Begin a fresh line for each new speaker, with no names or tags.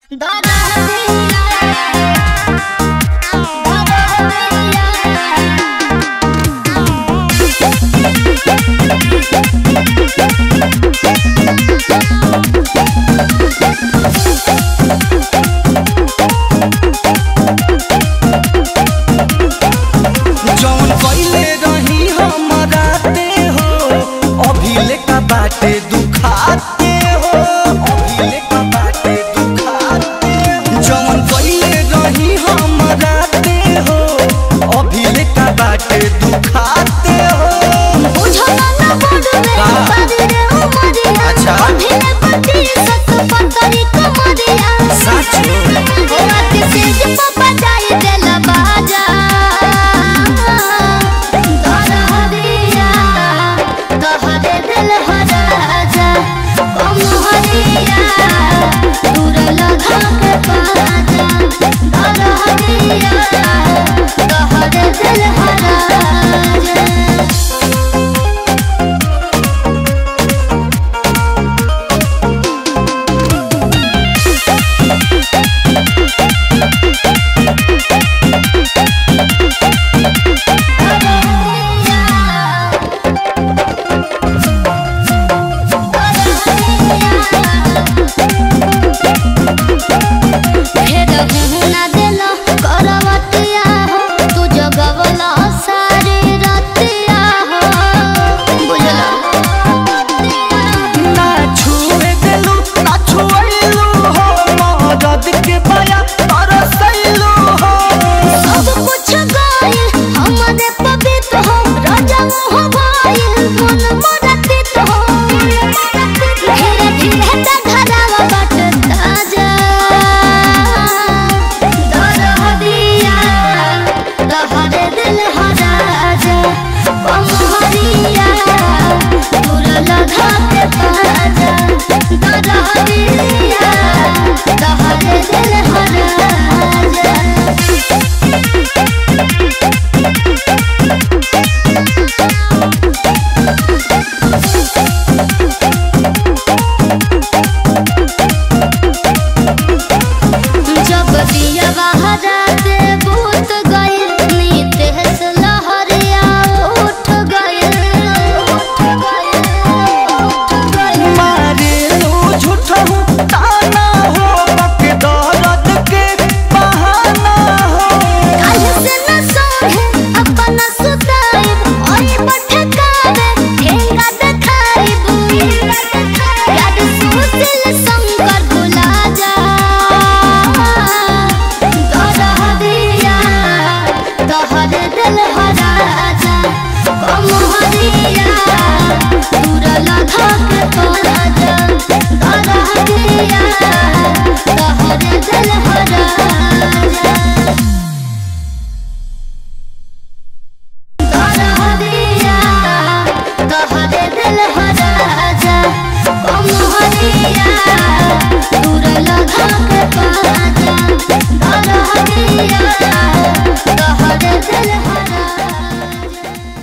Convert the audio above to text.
बाटे दुखाते हो अभिले का बाटे दुखाते जवन कइले रही हमरा ते हो अभिले का बाटे दुखाते हो
बुझला ना बड़वे बादी रे उमरिया
अच्छा
अभिले पति सत पतरी कमरिया
सच
गोरा के सेज पापा जाई देला बाजा दरहदिया कहरे दिल हराजा कमहरिया दूर लगा के बाजा दरहदिया कहरे दिल हराजा दूर लगा के बाजा दरहदिया कहरे दिल हराजा।